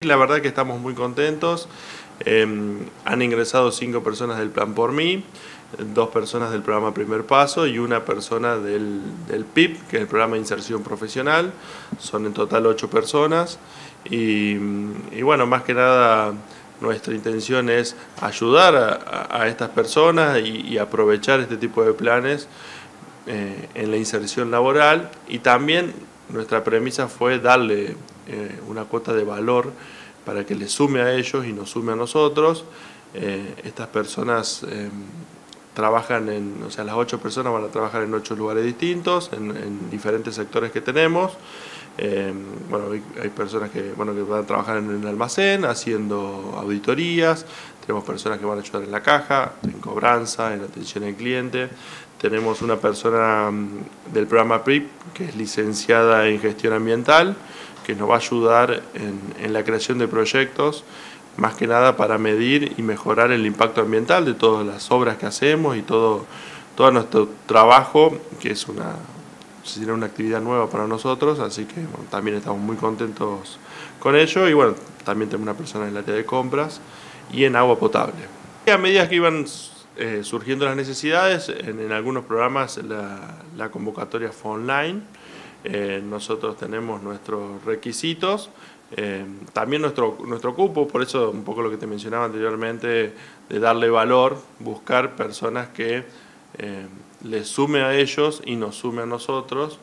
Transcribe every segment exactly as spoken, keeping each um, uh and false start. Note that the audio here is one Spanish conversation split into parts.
La verdad que estamos muy contentos. Eh, han ingresado cinco personas del Plan Por Mí, dos personas del programa Primer Paso y una persona del, del P I P, que es el programa de inserción profesional. Son en total ocho personas y, y bueno, más que nada nuestra intención es ayudar a, a estas personas y, y aprovechar este tipo de planes eh, en la inserción laboral, y también nuestra premisa fue darle eh, una cuota de valor para que les sume a ellos y nos sume a nosotros. Eh, estas personas eh, trabajan en, o sea, las ocho personas van a trabajar en ocho lugares distintos, en, en diferentes sectores que tenemos. Eh, bueno, hay, hay personas que, bueno, que van a trabajar en el almacén haciendo auditorías, tenemos personas que van a ayudar en la caja, en cobranza, en atención al cliente. Tenemos una persona del programa P R I P que es licenciada en gestión ambiental, que nos va a ayudar en, en la creación de proyectos, más que nada para medir y mejorar el impacto ambiental de todas las obras que hacemos y todo, todo nuestro trabajo, que es una, será una actividad nueva para nosotros, así que bueno, también estamos muy contentos con ello. Y bueno, también tenemos una persona en el área de compras y en agua potable. Y a medida que iban eh, surgiendo las necesidades, en, en algunos programas la, la convocatoria fue online. Eh, nosotros tenemos nuestros requisitos, eh, también nuestro, nuestro cupo, por eso un poco lo que te mencionaba anteriormente, de darle valor, buscar personas que eh, les sume a ellos y nos sume a nosotros.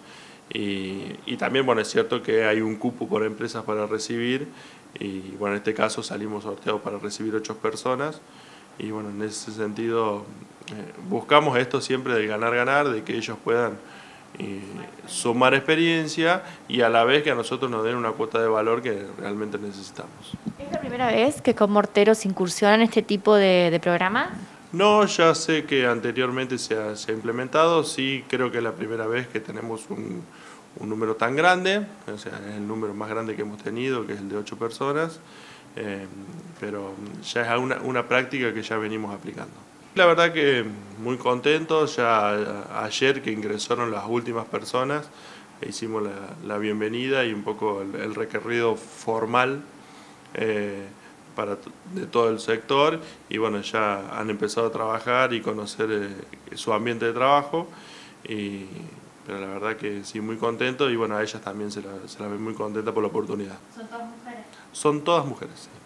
Y, y también, bueno, es cierto que hay un cupo por empresas para recibir, y bueno, en este caso salimos sorteados para recibir ocho personas. Y bueno, en ese sentido eh, buscamos esto siempre del ganar-ganar, de que ellos puedan y sumar experiencia y a la vez que a nosotros nos den una cuota de valor que realmente necesitamos. ¿Es la primera vez que con Morteros incursiona en este tipo de, de programa? No, ya sé que anteriormente se ha, se ha implementado, sí creo que es la primera vez que tenemos un, un número tan grande, o sea, es el número más grande que hemos tenido, que es el de ocho personas, eh, pero ya es una, una práctica que ya venimos aplicando. La verdad que muy contentos, ya ayer que ingresaron las últimas personas, hicimos la, la bienvenida y un poco el, el recorrido formal eh, para de todo el sector, y bueno, ya han empezado a trabajar y conocer eh, su ambiente de trabajo, y, pero la verdad que sí, muy contento, y bueno, a ellas también se la, se la ven muy contenta por la oportunidad. ¿Son todas mujeres? Son todas mujeres.